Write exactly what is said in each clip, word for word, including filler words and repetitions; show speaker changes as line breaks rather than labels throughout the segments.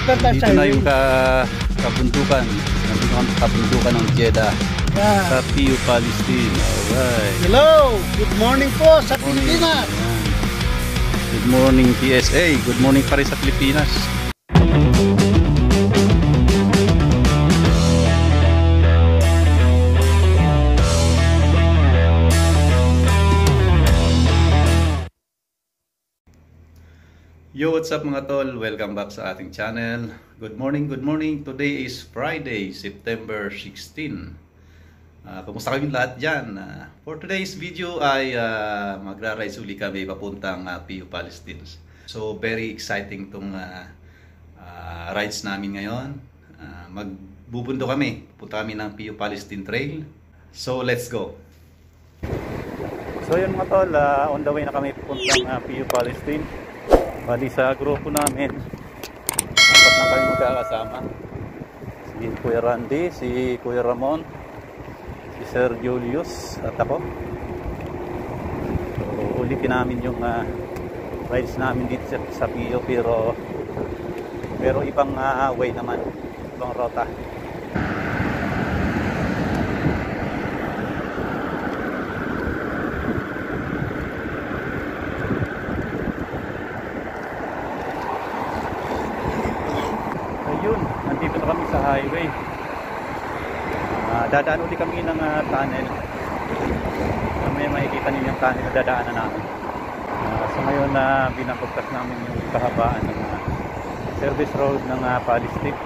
Dito na yung ka, kabundukan. Nandito ang kabundukan ng Jeddah.
Yeah.
Sa P U Palestine. Alright.
Hello! Good morning po sa Pilipinas!
Good morning P S A. Good morning pa rin sa Pilipinas. Yo, what's up mga tol? Welcome back sa ating channel. Good morning, good morning. Today is Friday, September sixteenth. Uh, kumusta kayong lahat dyan? Uh, for today's video ay uh, magra-rides uli kami papuntang uh, P U Palestine. So very exciting tong uh, uh, rides namin ngayon. Uh, magbubundo kami. Punta kami ng P U Palestine Trail. So let's go. So yun mga tol, uh, on the way na kami papuntang uh, P U Palestine. Bali sa grupo namin, apat na kami magkakasama. Si Kuya Randy, si Kuya Ramon, si Sir Julius at ako. So ulitin namin yung uh, rides namin dito sa, sa P U, pero pero ibang uh, way naman, ibang rota. Nandito na kami sa highway. Uh, dadaan ulit kami ng uh, tunnel. May makikita niyo yung tunnel na dadaanan namin. Uh, so ngayon na uh, binapagtas namin yung kahabaan ng uh, service road ng uh, Palestine.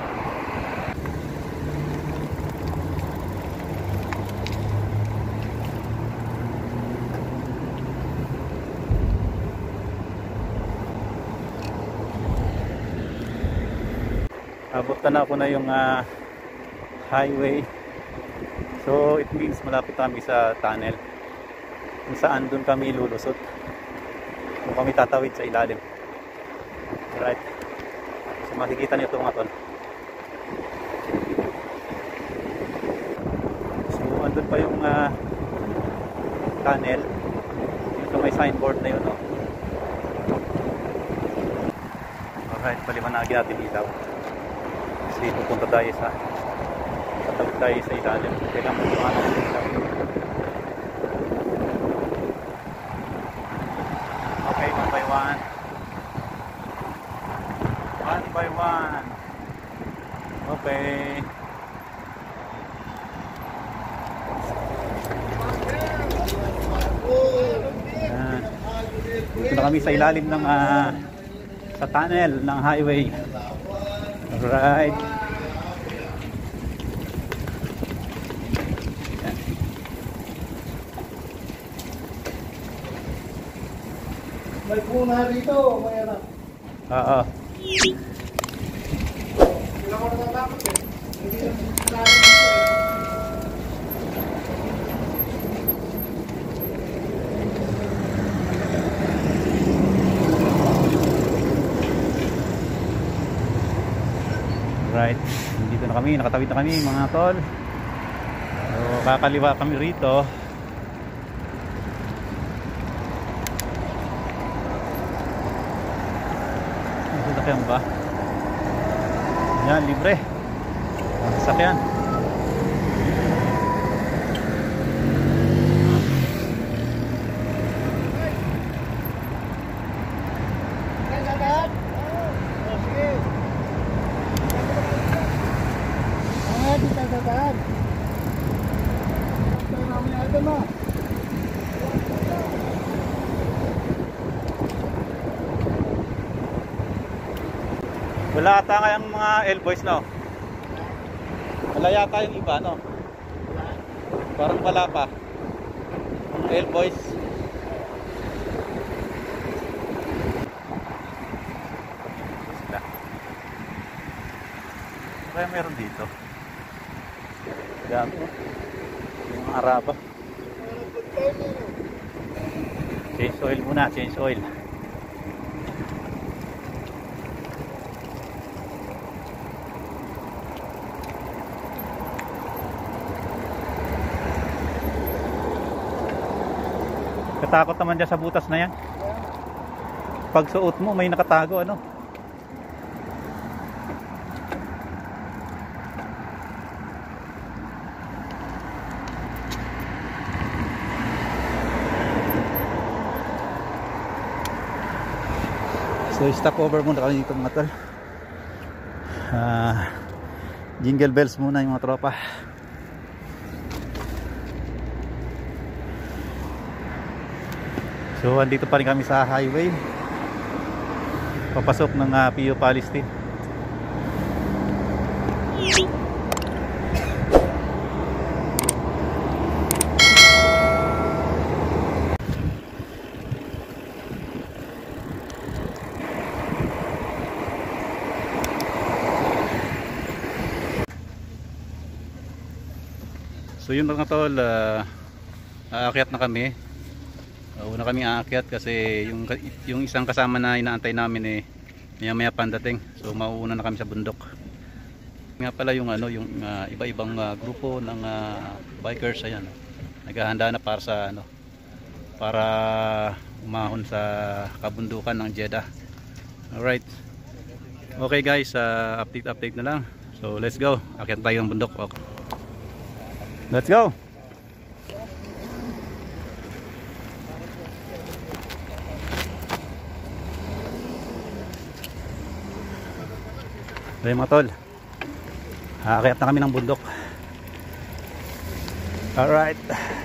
Abot na ako na yung uh, highway. So it means malapit kami sa tunnel kung saan doon kami lulusot, kung kami tatawid sa ilalim. Alright, so makikita niyo ito mga tol. So andun pa yung uh, tunnel. Dito may signboard na yun, no? Alright, paliwanagin natin ilaw. Kasi pupunta tayo sa tatawid tayo sa ilalim. Kailangan mo yung ano sa ilalim. Okay, one by one. One by one. Okay. Ayan. Dito na kami sa ilalim ng uh, sa tunnel ng highway. Alright.
May puna dito, may anak.
Oo.
Wala ko natatakot eh. Hindi na sinasabi dito eh.
Right, dito na kami, nakatawid na kami mga tol. So kakaliwa kami rito. Ang sasakyan ba? Yan, libre ang sasakyan. Wala ata kayang mga L-boys, no? Wala yata yung iba, no? Parang wala pa L-boys. Kaya meron dito. Dami, oh. Yung mga Araba. Change oil muna, change oil. Katakot naman dyan sa butas na yan. Pag suot mo may nakatago, ano? So stop over muna kami dito mga tol. uh, Jingle bells muna yung mga tropa. So andito pa rin kami sa highway papasok ng uh, P U Palestine. So yun mga tol, uh, aakyat na kami. Uh, una kami aakyat kasi yung, yung isang kasama na inaantay namin eh maya maya pandating. So mauuna na kami sa bundok. Nga pala yung ano, yung uh, iba-ibang uh, grupo ng uh, bikers, ayan. Naghahanda na para sa ano, para umahon sa kabundukan ng Jeddah. Alright. Okay guys, uh, update update na lang. So let's go. Akyat tayo ng bundok. Okay. Let's go. So mga tol, aakyat na kami ng bundok. Alright.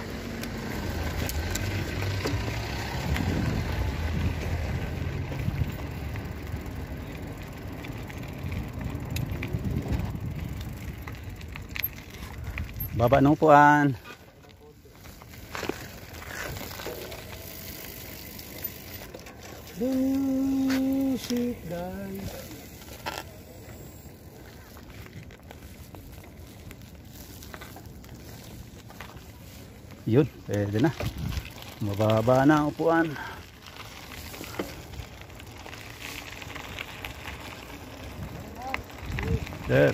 Baba ng upuan.
The music dies.
Yun, pwede na. Mababa na ang upuan. There.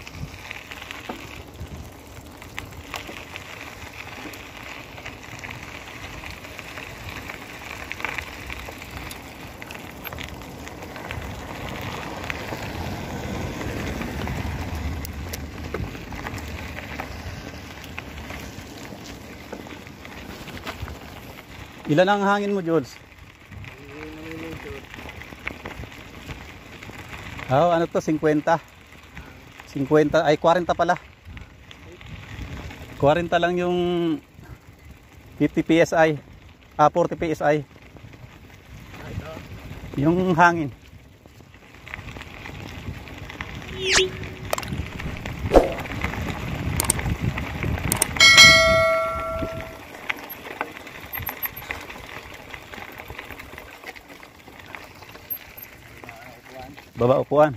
Ilan ang hangin mo, Jules? Oh, ano to? fifty? fifty ay forty pala. forty lang yung fifty P S I. Ah, forty P S I. Yung hangin. Baba upuan.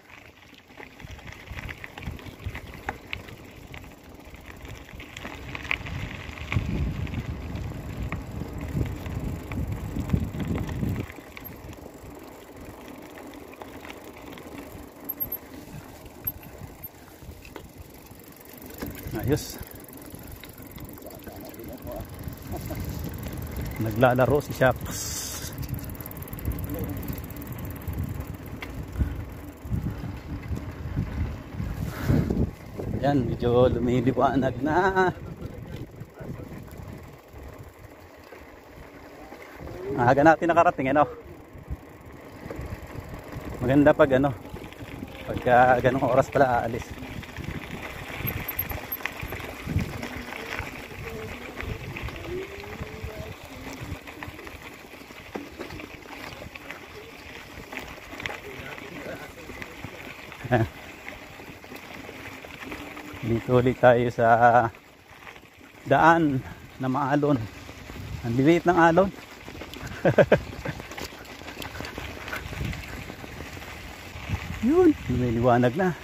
Ayos. Naglalaro si Shaps. Yan, medyo lumiliwanag na. Aga natin nakarating, ano? Maganda pag ano, pagka ganong oras pala aalis. Dito ulit tayo sa daan na maalon. Ang liliit ng alon. Yun, may liwanag na.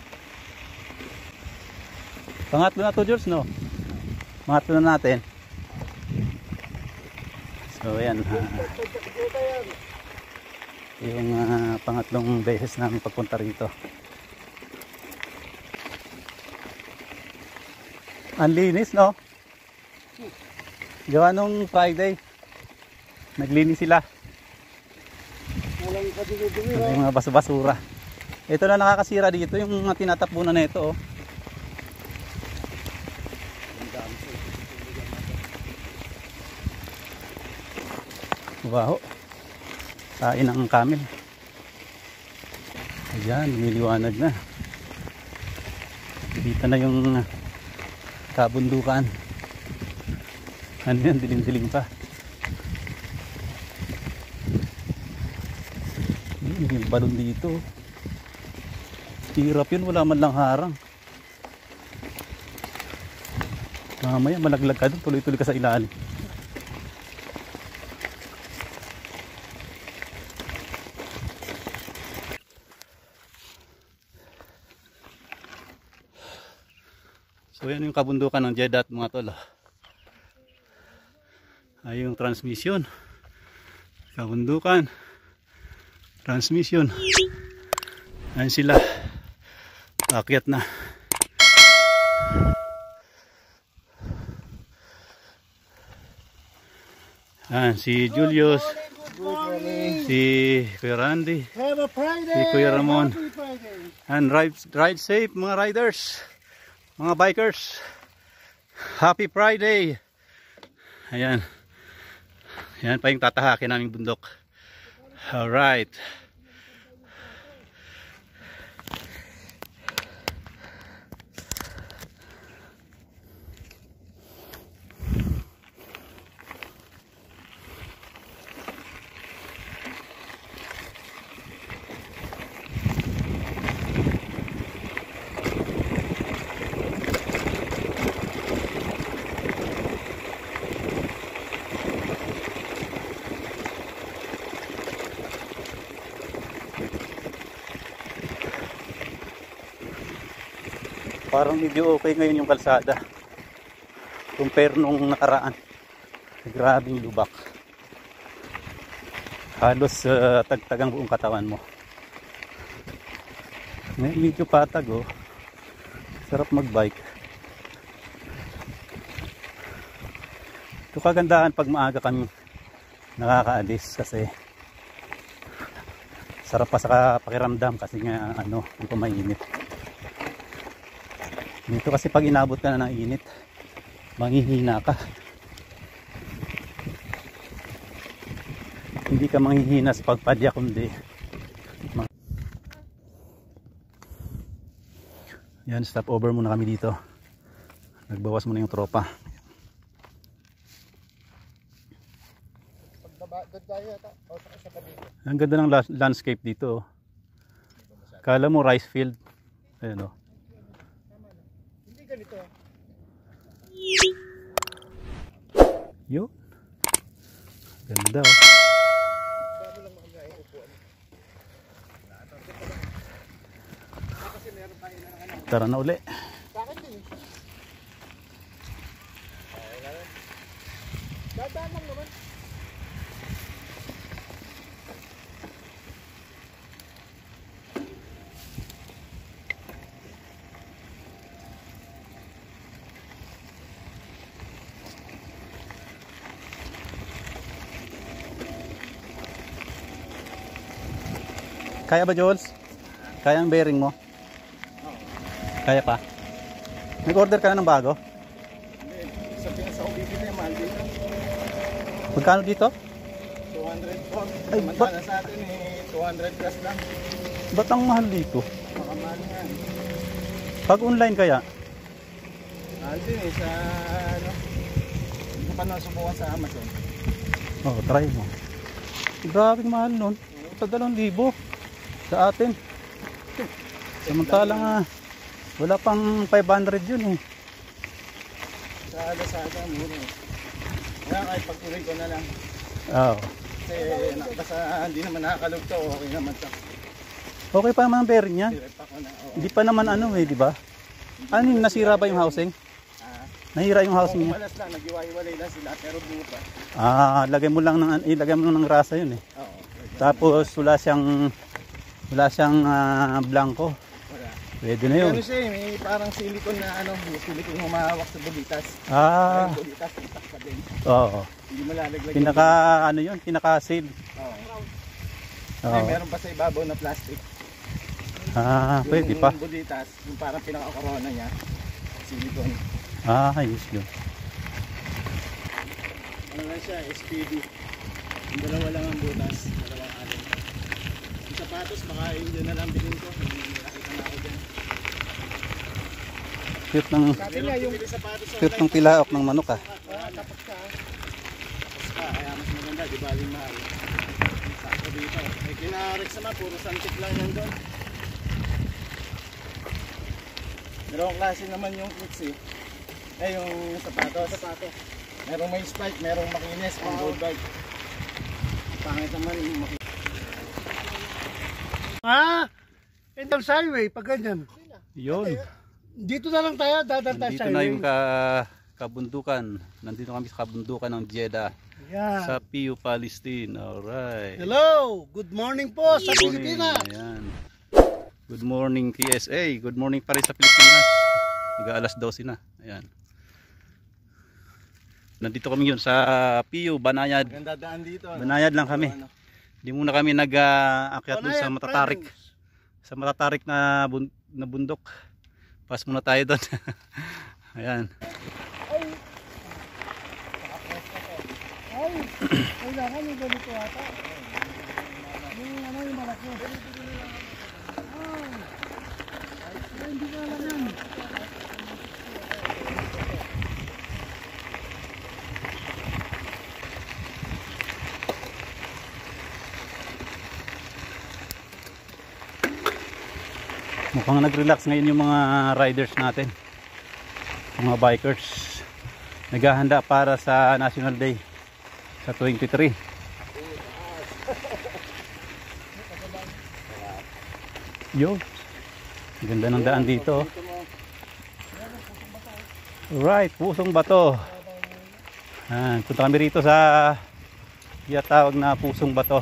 Pangatlo na to, George, no? Pangatlo na natin. So yan, uh, yung uh, pangatlong beses namin pagpunta rito. Ang linis, no? Gawa nung Friday, naglinis sila. Yung mga basura. Ito na nakakasira dito, yung mga tinatapunan na ito, oh. Wow. Kain ng camel. Ayan, lumiliwanag na. Dito na yung kabundukan. Ano yan, dilim-dilim pa. Yung balon dito. Hirap yun, wala man lang harang. Mamaya malaglag ka doon, tuloy-tuloy ka sa ilalim. So yan yung kabundukan ng Jeddah mga tol. Ay yung transmission. Kabundukan. Transmission. Ayan sila. Akyat na. Ayan si Julius. Si Kuya Randy.
Have a Friday.
Si Kuya Ramon.
Happy Friday.
And ride, ride safe mga riders. Mga bikers. Happy Friday. Ayan. Ayan pa yung tatahakin naming bundok. Alright. Parang medyo okay ngayon yung kalsada compare nung nakaraan. Grabe yung lubak, halos uh, tagtagang buong katawan mo. Ngayon medyo patag oh. Sarap mag bike. Ito kagandahan pag maaga kami nakakaalis kasi sarap pa sa pakiramdam kasi nga ano, hindi pa mainit. Dito kasi pag inabot ka na ng init, manghihina ka. Hindi ka manghihina sa pagpadya kundi. Yan, stop over muna kami dito. Nagbawas muna yung tropa. Ang ganda ng landscape dito. Kala mo rice field. Ayun oh.
Ganito.
Yo. Ganda oh. Tara na uli.
Dadaan lang naman.
Kaya ba, Jules? Kaya ang bearing mo? Kaya pa? Nag-order ka na ng bago?
Hindi. Sa Pinas ako bibili, mahal dito.
Magkano dito?
two hundred po.
Ay,
Samantala sa atin eh, two hundred plus lang.
Ba't ang mahal dito?
Makamahal nga.
Pag online kaya?
Mahal din eh, sa ano. Hindi ko pa nasubukan sa Amazon.
Oh, try mo. Grabe mahal nun. Sa dalawang libo. Sa atin. Samantalang nga, wala pang five hundred yun eh.
Sa Lazada, mura eh. Kaya kahit pagtuloy ko na lang.
Oo.
Kasi basta hindi naman nakakalugto, okay naman sa.
Okay pa naman ang bearing niya.
Direct ako na. Oo.
Hindi pa naman ano eh, di ba? Ano yung nasira ba yung housing?
Ah,
Nahira yung housing
kung
niya?
malas lang, nag-iwaiwalay lang sila, pero buo pa.
Ah, lagay mo lang ng ilagay mo ng grasa yun eh.
Oo.
Tapos wala siyang wala siyang uh, blanco.
Wala.
Pwede na yun.
Ano siya eh, may parang silicone na ano, may silicone humahawak sa bulitas.
Ah,
Ay, bulitas, itak pa din.
oo.
Hindi mo lalaglag.
Pinaka ano yun, pinaka seal.
Oo.
Oo.
Ay, meron pa sa ibabaw na plastic.
Ah,
Yung
pwede pa.
bulitas, yung parang pinaka-corona niya, silicone.
Ah, ayos yun.
Ano lang siya, S P D. Yung dalawa lang ang butas, dalawang alin. Isa sapatos, baka yun dyan na lang bilhin ko. Nakita na ako dyan.
Cute ng,
Sabi niya yung sapatos
cute ng tilaok ng manok ah.
ah, tapos ka. Tapos ka, kaya mas maganda, di ba aling mahal. Sakto dito. Eh, kinarex naman, puro santik lang yan doon. Merong klase naman yung clicks eh. Eh, yung sapatos. Sapatos. Merong may spike, merong makinis, ang road bike. Pangit naman yung makinis.
Ah, Endang Highway, pag ganyan.
Yun.
Dito na lang tayo, dadaan tayo
Nandito
sa
na
highway.
yung ka, kabundukan. Nandito kami sa kabundukan ng Jeddah.
Yan.
Sa P U Palestine. Alright.
Hello, good morning po sa
Good morning.
Pilipinas.
Ayan. Good morning P S A. Good morning pa rin sa Pilipinas. Mag-aalas twelve na. Ayan. Nandito kami yun sa P U Banayad.
Ganda daan dito. Ano?
Banayad lang kami.
Ano?
Hindi muna kami nag-aakyat dun sa
Banayad,
matatarik.
friends.
Sa matatarik na, bun na bundok. Pas muna tayo doon. Ayan.
Ay, kailangan yung ganito ata. Yung ano yung malaki. Ay, hindi ko alam yan.
Mukhang nag-relax ngayon yung mga riders natin. Mga bikers. Naghahanda para sa National Day sa twenty-three. Yo. Ganda ng daan dito. Right, Pusong Bato. Ah, punta kami rito sa tinatawag na Pusong Bato.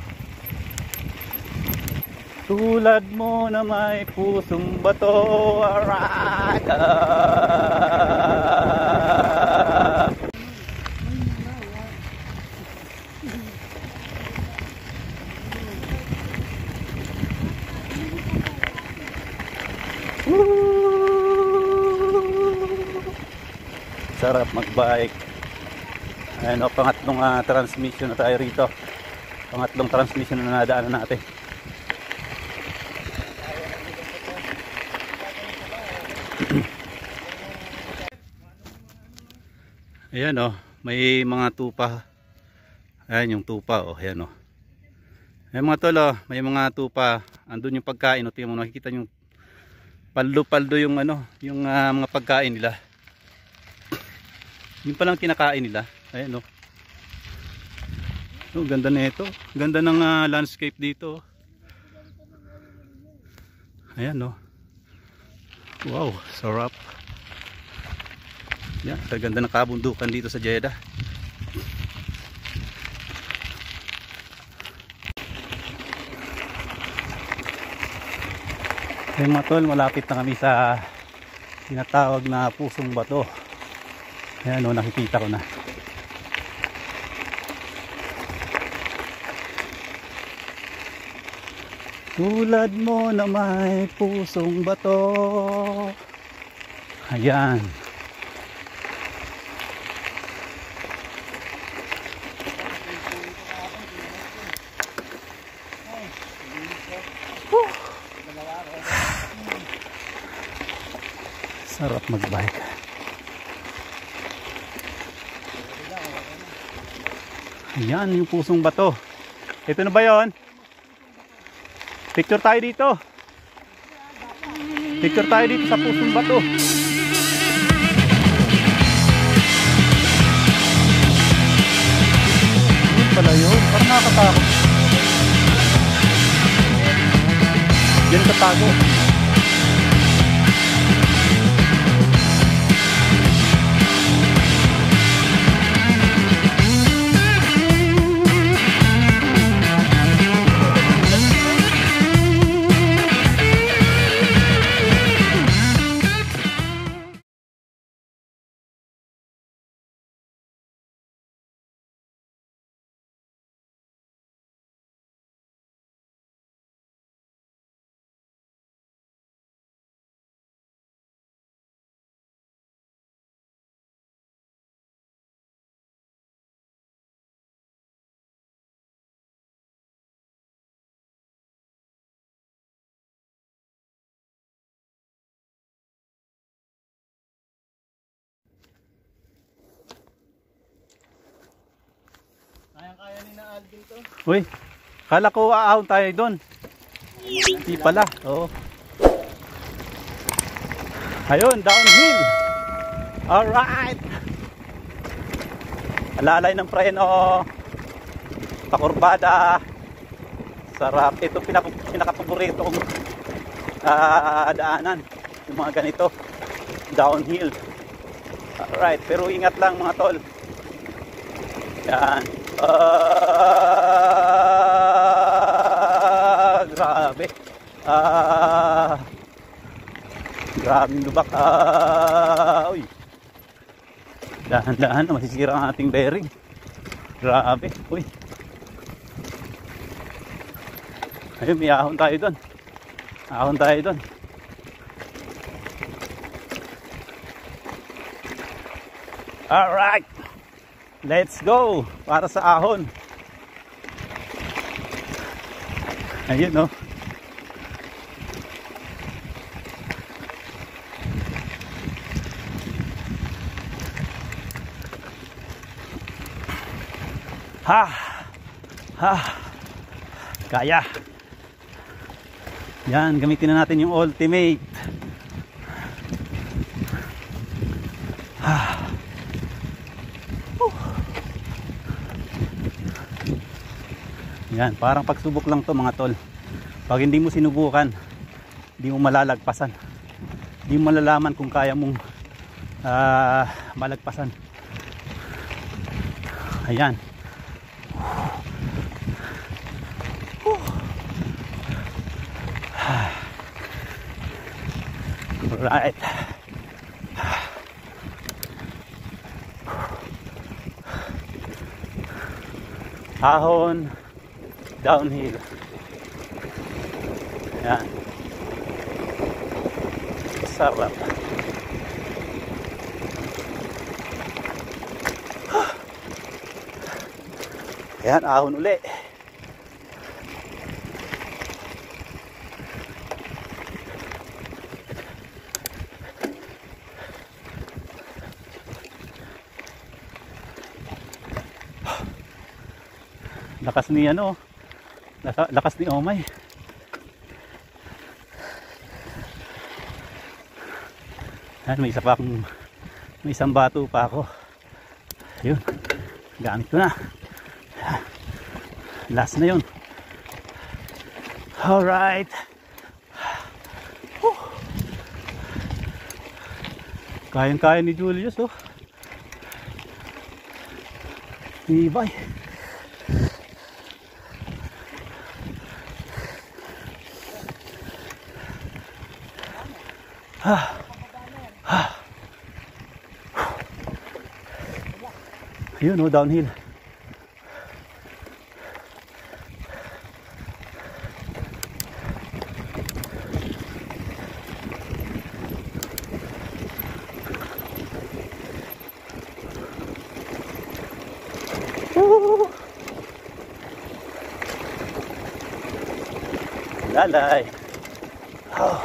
Tulad mo na may pusong bato. Alright. Ah. Sarap magbike. Ayan o, pangatlong uh, transmission na tayo rito. Pangatlong transmission na nadaanan natin. Ayan o, may mga tupa. Ayan yung tupa o, ayan o. Ayan mga tol o, may mga tupa. Andun yung pagkain o, tingnan mo, nakikita yung paldo-paldo yung ano, yung uh, mga pagkain nila. Yung palang kinakain nila. Ayan o. Oh, ganda na ito. Ganda ng uh, landscape dito. Ayan o. Wow, sarap. Yan, kaganda ng kabundukan dito sa Jeddah. Ayan mga tol, malapit na kami sa tinatawag na Pusong Bato. Ayan o, nakikita ko na. Tulad mo na may pusong bato. Ayan. Woo! Sarap magbike. Ayan yung pusong bato. Ito na ba yun? Picture tayo dito. Picture tayo dito sa pusong bato. Yun pala yun. Parang nakakatakot. Diyan katago.
kaya ni na Alvin to.
Uy, kala ko aahon tayo doon. Hindi pala. Oo. Ayun, downhill. Alright. Alalay ng preno. Pakurbada. Sarap. Ito pinaka pinaka-paborito kong uh, daanan. Yung mga ganito. Downhill. Alright, pero ingat lang mga tol. Yan. Ah, grabe. Ah, grabe lubak. Ah, uy. Dahan-dahan, masisira ang ating bearing. Grabe. Uy. Ayun, may ahon tayo doon. Ahon tayo doon. Alright. Let's go para sa ahon. Ayun, no. Ha. Ha. Kaya. Yan, gamitin na natin yung ultimate. Ha. Yan, parang pagsubok lang to mga tol. Pag hindi mo sinubukan, hindi mo malalagpasan. Hindi mo malalaman kung kaya mong uh, malagpasan. Ayan. Alright. Ahon. Downhill. Yan. Sarap. Yan, ahon uli. Lakas ni ano, lakas ni Omay. Yan, may isa pa akong, may isang bato pa ako. Ayun, gamit ko na. Last na yun. Alright. Kayang-kaya ni Julius, oh. Ibay. Ah. Ah. Ayun, oh, downhill. Lalay. Oh.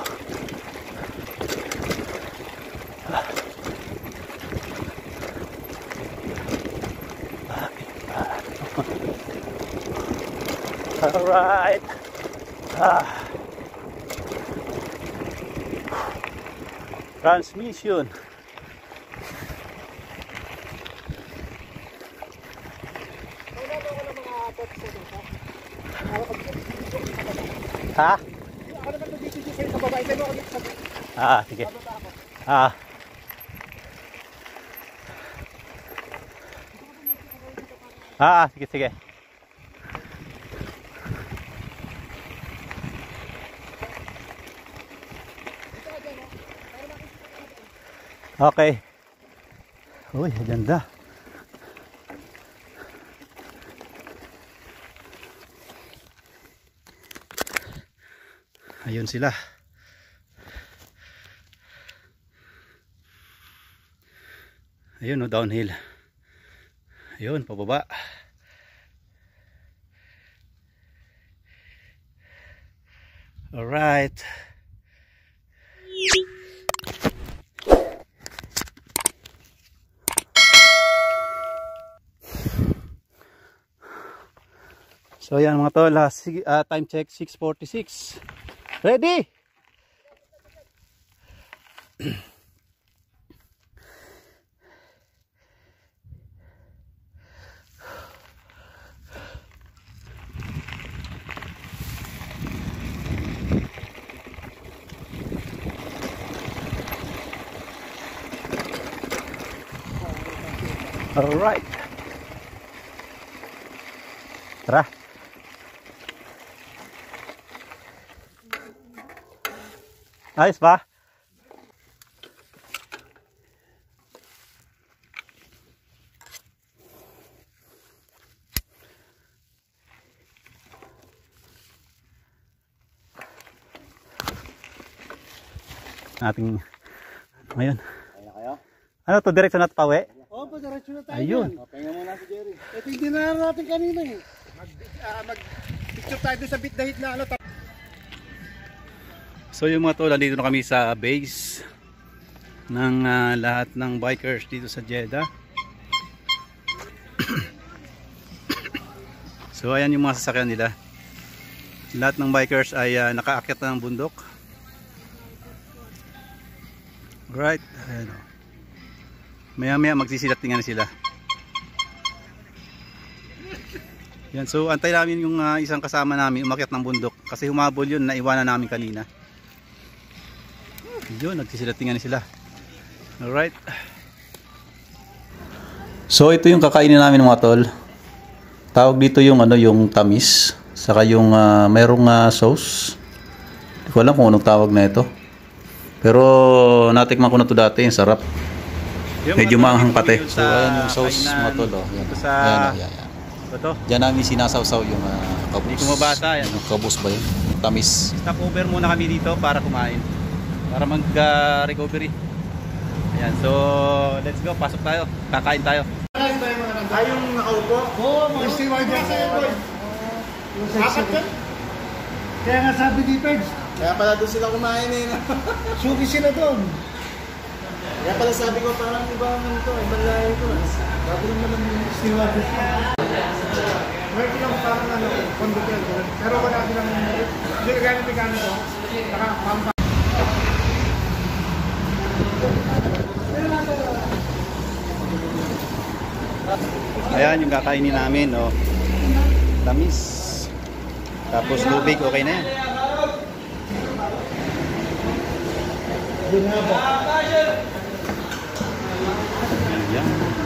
All right. Ah. Transmission. Ha? Ah, sige. Ah. Ah, sige, sige. Okay. Uy, ganda. Ayun sila. Ayun, no, downhill. Ayun, pababa. Alright. So yan mga tol, uh, sig- uh, time check six forty-six. Ready? All right. Tara. Ayos ba? Ating ngayon.
Kaya na kayo?
Ano to, diretso na tawe?
Oo, pa diretso na tayo.
Ayun.
dyan. Pahinga muna si Jerry. Ito yung dinara natin kanina eh. Mag, uh, mag picture tayo doon sa bit dahit na ano.
So yung mga tol, nandito na kami sa base ng uh, lahat ng bikers dito sa Jeddah. So ayan yung mga sasakyan nila. Lahat ng bikers ay uh, nakaakyat na ng bundok. Right, ayan o. Maya maya magsisilatingan na sila. Yan, so antay namin yung uh, isang kasama namin umakyat ng bundok kasi humabol yun, naiwanan namin kanina. Yun, nagsisilatingan na sila. Alright. So ito yung kakainin namin mga tol. Tawag dito yung ano, yung tamis, saka yung uh, mayroong uh, sauce. Hindi ko alam kung anong tawag na ito. Pero natikman ko na to dati, yung sarap. Yung medyo maanghang pati. So ayan yung sauce mga tol. Oh. Yan.
Sa...
Ayan, ayan, ayan.
Ito?
Diyan namin sinasawsaw yung uh, kabus.
Hindi ko mabasa yan.
Yung kabus ba yun? Yung tamis.
Stop over muna kami dito para kumain. Para mag-recovery. Uh, Ayan, so let's go. Pasok tayo. Kakain tayo.
Ay, yung nakaupo? Oo, mga steward yan sa'yo, boy. Apat ka? Kaya nga sabi ni Peds. Kaya pala doon sila kumain eh. Suki sila doon. Kaya pala sabi ko parang ibang ito, ibang layo ito. Bago naman ang steward yan. Meron lang parang ano, conductor doon. Pero wala silang hindi na ganit na ganit doon. Nakapampa.
Ayan yung kakainin namin, oh. Tamis. Tapos tubig, okay na yan. Ayan.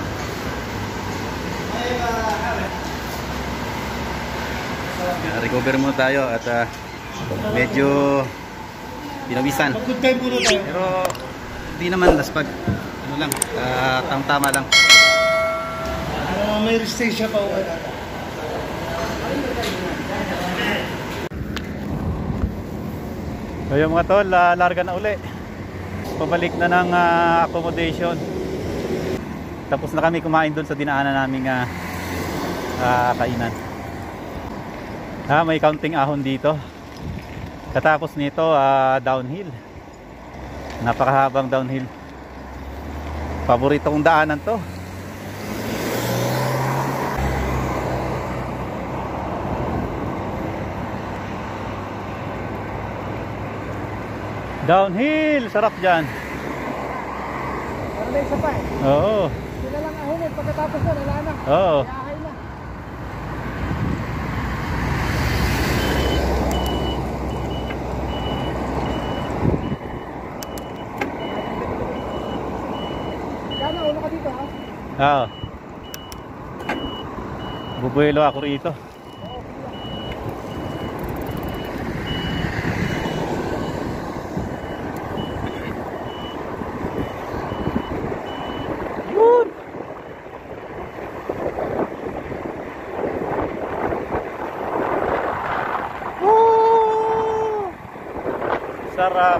Ayan, recover muna tayo at uh, medyo pinawisan.
Good time muna tayo.
Pero hindi naman laspag. Ano lang, uh, tama-tama lang.
Uh, may restation pa ako.
So yung mga tol, uh, larga na uli. Pabalik na ng uh, accommodation. Tapos na kami kumain doon sa dinaanan naming uh, uh, kainan. Ah, may counting ahon dito. Katapos nito, uh, downhill. Napakahabang downhill. Paborito kong daanan to. Downhill, sarap dyan.
Parang may isa pa eh.
Oo.
Hindi na lang ahulin. Pagkatapos na, wala na.
Oo.
Yahay na. Gana, ulo ka dito ha?
Oo. Bubuelo ako rito. Yun. Woo! Sarap.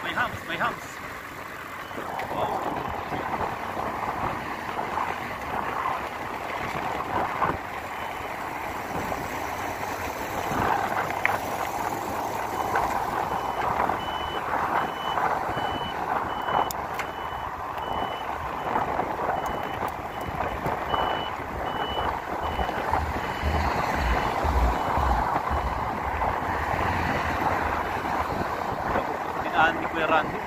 may hams, may hams. Wow. Dinaan ni Kuya Randy.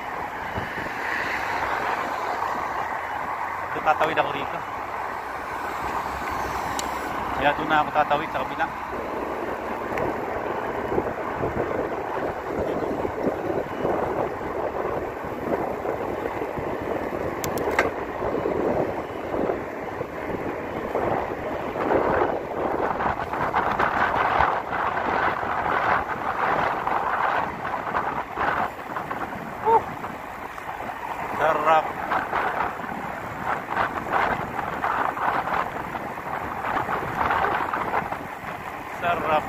Ito tatawid ako rito. Kaya doon na ako tatawid sa kabila. Sarap. Sarap.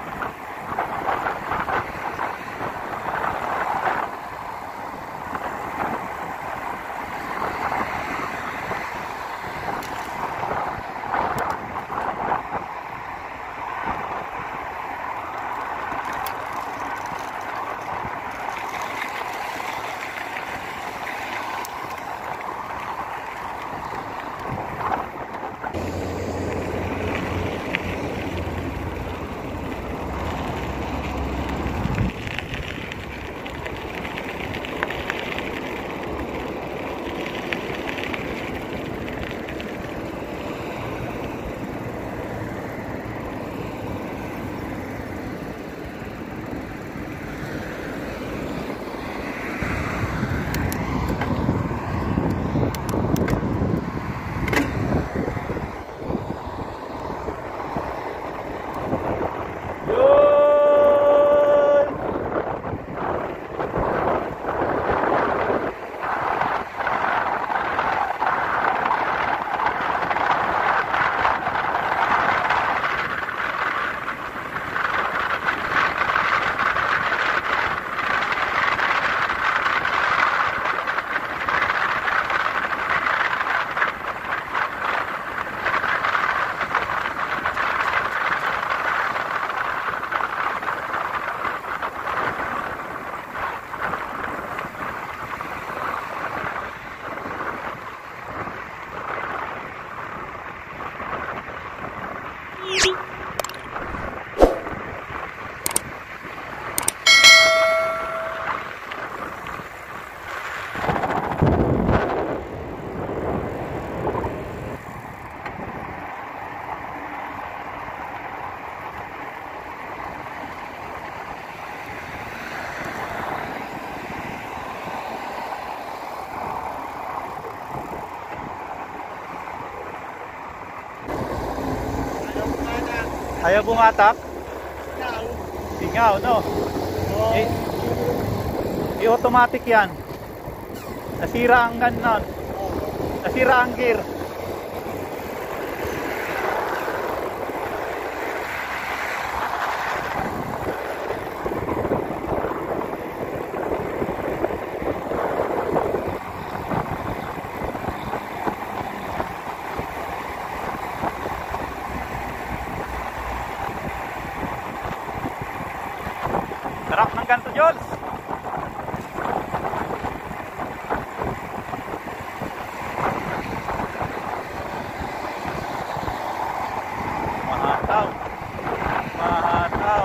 Ayaw bumatak?
Ikaw.
Singaw, no?
Oo.
I- I-automatic yan. Nasira ang ganon. Nasira ang gear. Sarap ng ganto, Jules. Mahataw. Mahataw.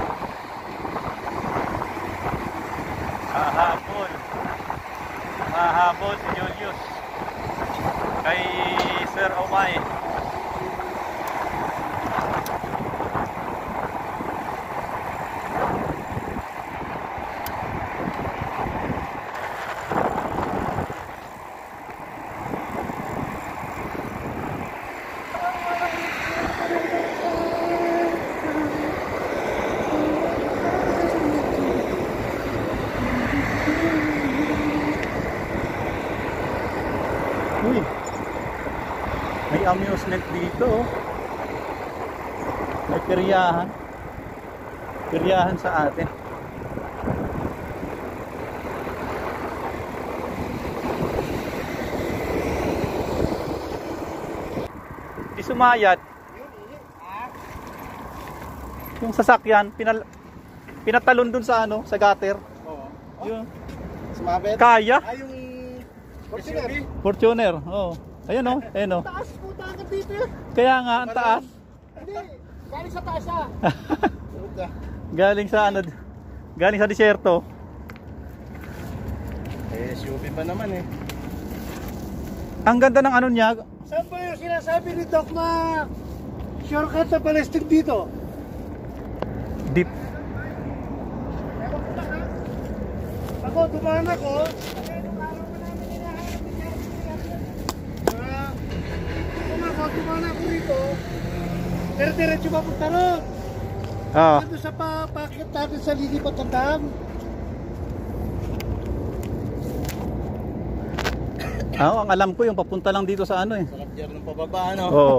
Mahabol. Mahabol si Julius. Kay Sir Omay. Uy, may amusement dito. Oh. May peryahan. Peryahan sa atin. sumayat. Yung sasakyan, pinal pinatalon dun sa ano, sa gutter.
Oo.
Yun.
Sumabit?
Kaya?
Ay, yung Fortuner.
Fortuner. Oh. Ayun oh, ayun oh.
Taas po tayo dito eh.
Kaya nga ang taas.
Hindi, galing sa taas ah.
Galing sa ano? Galing sa disyerto.
Eh, S U V pa naman eh.
Ang ganda ng ano niya.
Saan ba yung sinasabi ni Doc na shortcut sa Palestig dito?
Deep.
Ewan ko lang ha. Ako, dumaan ako. Ah, Kung ako, dumaan ako rito. Dire-diretso papunta ron.
Oo.
Ando sa papakit natin sa lilipat ng dam.
Ah, ang alam ko yung papunta lang dito sa ano eh.
Sarap dyan ng pababa, ano?
Oo.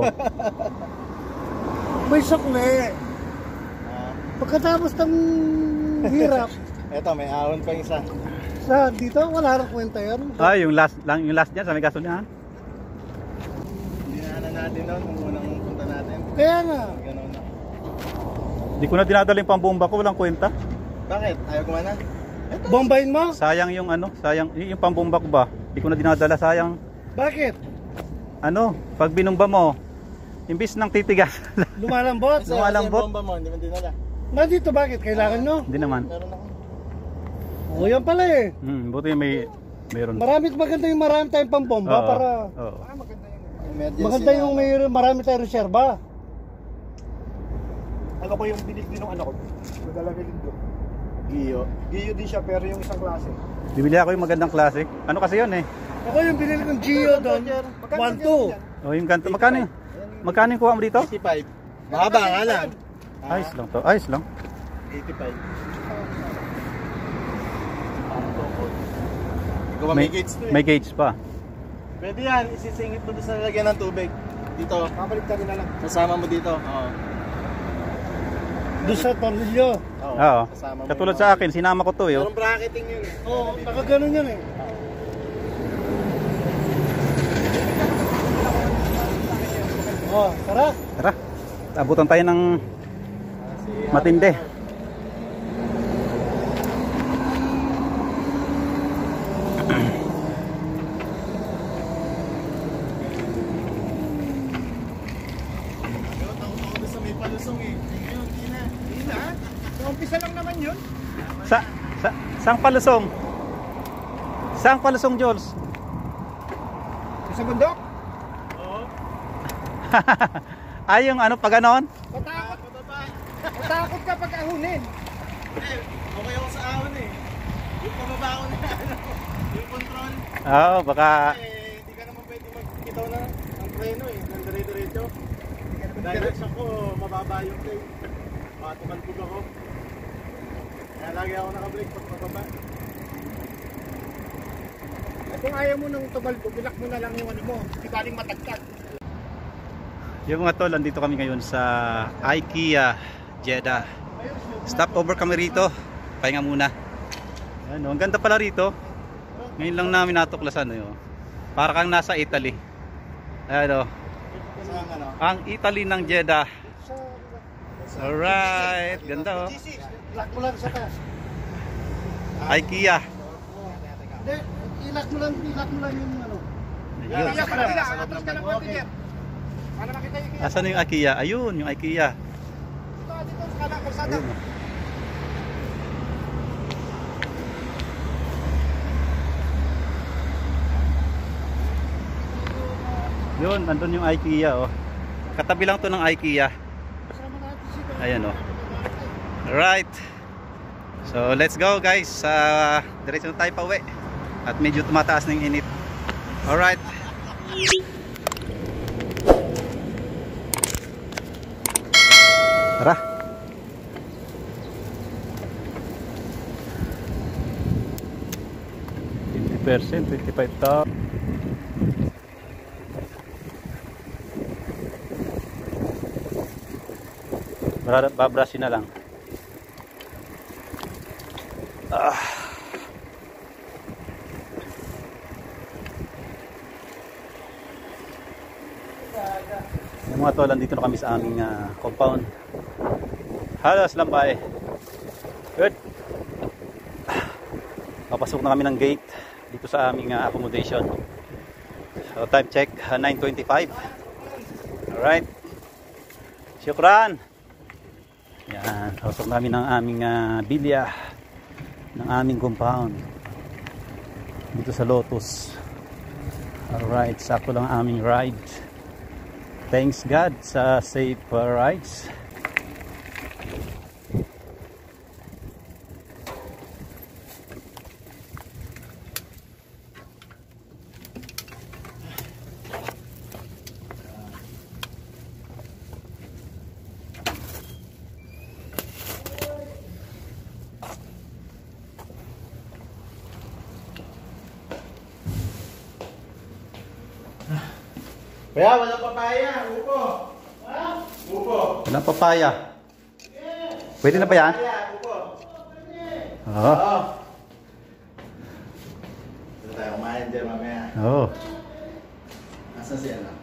May sakli. Pagkatapos ng hirap,
Eto, may ahon pa isa.
sa dito, wala nang kwenta yan.
Ah, yung last lang yung last niya sa may gasolinahan.
Dinaanan natin noon nung unang punta natin.
Kaya nga,
Ganun na.
Di ko na dinadala yung pambomba ko, walang kwenta.
Bakit? Ayaw kumana?
bombahin mo?
Sayang yung ano, sayang y- yung pambomba ko ba? Di ko na dinadala, sayang.
Bakit?
Ano, pag binumba mo, imbis ng titigas.
Lumalambot?
Kasi
Lumalambot.
kasi yung bomba mo, hindi mo dinala.
Nandito bakit? Kailangan nyo?
Hindi naman.
Meron ako.
O yan pala eh.
Hmm, buti may meron.
Marami maganda yung marami tayong pambomba
Oo,
para
oo.
Emergency
maganda
na,
yung
ano.
may marami tayong reserba.
Ano ko yung binig din ng anak ko? Madalagay din doon.
Giyo.
Giyo din siya pero yung isang klase.
Bibili ako yung magandang klase. Ano kasi yun eh?
Ako yung binili kong Gio doon, one two.
Oh, yung ganito. Magkano yun? Magkano yung kuha mo dito?
eighty-five. Mahaba nga lang.
Ayos lang to. Ayos lang.
eighty-five. Ikaw ba may gates to eh?
May gauge pa.
Pwede yan, isisingit mo doon sa lalagyan ng tubig. Dito,
Babalik ka rin na lang.
kasama mo dito. Oo.
Doon sa tornilyo.
Oo.
Oo.
Kasama mo
Katulad
yung
sa
mga-
akin, sinama ko to eh. oh.
Merong bracketing yun eh.
Oo, nakaganon yan eh. Oh, tara.
Tara. Abutan tayo ng matindi.
Ayun, takot ako doon sa may palusong eh. Ayun, di na.
Hindi na. Umpisa lang naman yun.
Sa, sa sang palusong? Sang palusong, Jules?
Sa bundok.
Ay, yung ano, pag ganon?
Matakot. Matakot ka pag ahunin.
Eh, okay ako sa ahon eh. Yung pababa ko na ano, yung control.
Oo, baka...
Eh, hindi ka naman pwede magkitaw na ang preno eh, ng dire-diretso. Dahil sa ko, mababa yung play. Matukalpog ako. Kaya lagi ako nakabrake pag pababa.
At kung ayaw mo nang tumalbo, bilak mo na lang yung ano mo. Di baling matagtag.
Yung mga tol, andito kami ngayon sa IKEA Jeddah. Stop over kami rito. Pahinga muna. Ano, ang ganda pala rito. Ngayon lang namin natuklasan eh, oh. Para kang nasa Italy. Ano,
Saan ano?
ang Italy ng Jeddah. Alright, ganda oh.
Ilak mo lang sa taas.
IKEA.
Hindi, ilak mo lang, ilak mo lang yung ano.
Ayun.
Iyak ka lang nila. Atras ka lang konti dyan. Para makita yung kaya.
Asan yung IKEA? Ayun, yung IKEA.
Dito, dito. Sa kanan, kalsada.
Ayun. Yun, nandun yung IKEA oh. Katabi lang to ng IKEA.
Kasama natin si Doc.
Ayan oh. Right. So let's go guys. Uh, diretso na tayo pa uwi. At medyo tumataas ng init. Alright. Tara. fifty percent, fifty-five thousand. Babrasin na lang. Ah. Yung Mga tol, andito na kami sa aming uh, compound. Halos lambay. Good. Papasok na kami ng gate dito sa aming uh, accommodation. So time check, uh, nine twenty-five. Alright. Syukran. Yan, pasok namin ng aming uh, bilya ng aming compound dito sa Lotus. Alright, sakto lang aming ride. Thanks God sa safe uh, rides.
Kaya walang papaya, upo. Ha? Upo.
Walang papaya. Pwede na ba yan?
Papaya, upo.
Oo.
Oo. Dito tayo kumain dyan mamaya.
Oo.
Nasaan si ano?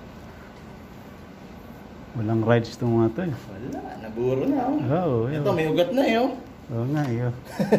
Walang rides itong mga to eh.
Wala, naburo na oh.
Oo.
Ito, may ugat na eh oh.
Oo nga iyo.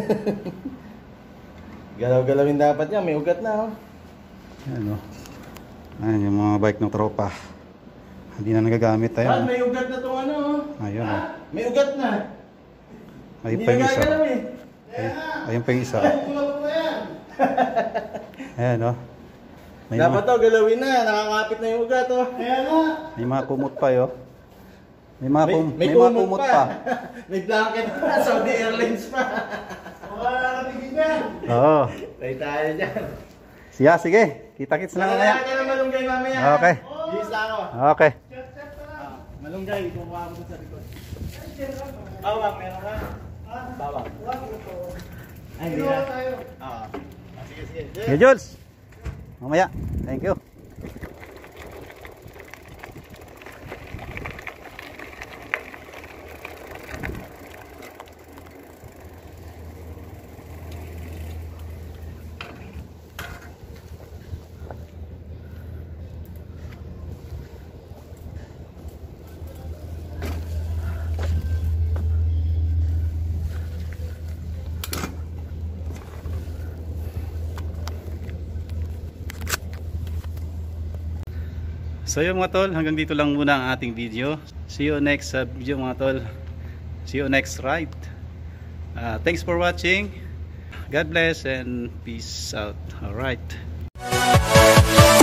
Galaw-galawin dapat niya, may ugat na oh.
Yan o. Ayan yung mga bike ng tropa. Hindi na nagagamit tayo.
Man, may ugat na itong ano oh.
Ayun o.
May ugat na.
Ayun
Hindi
pa yung isa.
nagagalaw eh.
Ay, ayun pa yung isa.
Kulap ko yan.
Ayan o. May
Dapat
mga,
to, galawin na. Nakakapit na yung ugat oh. Kaya nga.
may mga kumot pa yo. May mga, kum, may,
kumot
mga kumot pa.
May blanket pa. Saudi Airlines pa. Wala nakatigil yan.
Oo.
Tayo tayo dyan.
Siya, sige. Kita-kits na mamaya.
Wala ka ng malunggay mamaya.
Okay.
Yes lang ako.
Okay.
Ah, malunggay, kumuha mo sa likod. Bawang, meron ka? Bawang. Ay, hindi na. Ah, sige, sige.
Sige, Jules. Mamaya. Thank you. So yun mga tol, hanggang dito lang muna ang ating video. See you next uh, video mga tol. See you next ride. Uh, thanks for watching. God bless and peace out. Alright.